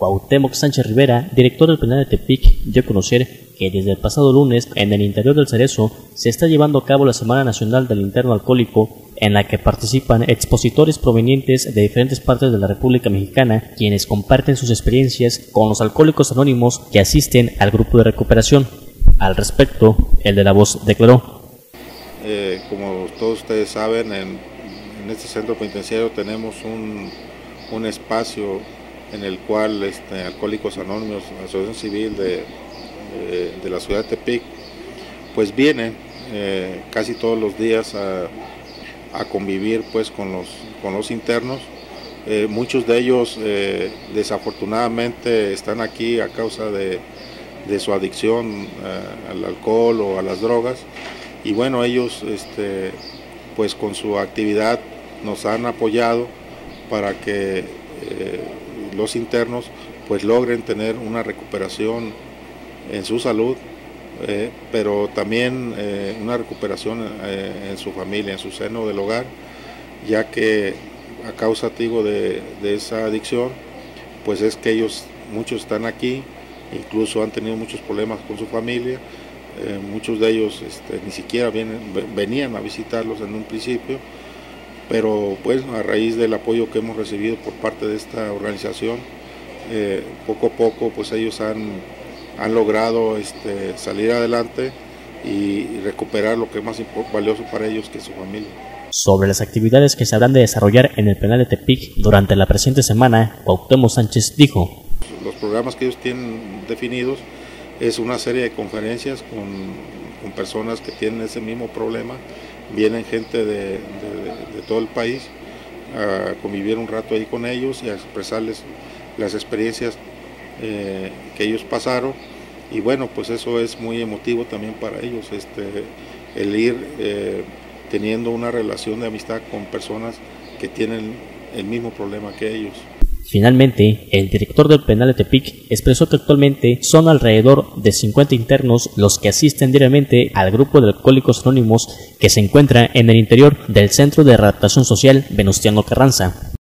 Cuauhtémoc Sánchez Rivera, director del penal de Tepic, dio a conocer que desde el pasado lunes, en el interior del Cerezo, se está llevando a cabo la Semana Nacional del Interno Alcohólico, en la que participan expositores provenientes de diferentes partes de la República Mexicana, quienes comparten sus experiencias con los alcohólicos anónimos que asisten al grupo de recuperación. Al respecto, el de La Voz declaró: como todos ustedes saben, en este centro penitenciario tenemos un espacio en el cual Alcohólicos Anónimos, Asociación Civil de la ciudad de Tepic, pues viene casi todos los días a convivir pues con los internos. Muchos de ellos desafortunadamente están aquí a causa de su adicción al alcohol o a las drogas, y bueno, ellos pues con su actividad nos han apoyado para que los internos pues logren tener una recuperación en su salud, pero también una recuperación en su familia, en su seno del hogar, ya que a causa, digo, de esa adicción, pues es que muchos están aquí, incluso han tenido muchos problemas con su familia. Muchos de ellos ni siquiera venían a visitarlos en un principio, pero pues a raíz del apoyo que hemos recibido por parte de esta organización, poco a poco pues ellos han logrado salir adelante y recuperar lo que es más valioso para ellos, que es su familia. Sobre las actividades que se habrán de desarrollar en el penal de Tepic durante la presente semana, Cuauhtémoc Sánchez dijo: los programas que ellos tienen definidos es una serie de conferencias con personas que tienen ese mismo problema. Vienen gente de todo el país a convivir un rato ahí con ellos y a expresarles las experiencias que ellos pasaron, y bueno, pues eso es muy emotivo también para ellos, el ir teniendo una relación de amistad con personas que tienen el mismo problema que ellos. Finalmente, el director del penal de Tepic expresó que actualmente son alrededor de 50 internos los que asisten diariamente al grupo de Alcohólicos Anónimos que se encuentra en el interior del Centro de Readaptación Social Venustiano Carranza.